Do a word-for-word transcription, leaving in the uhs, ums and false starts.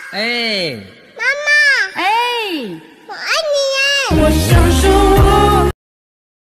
哎， 妈妈， 哎， 我爱你耶！ 我享受。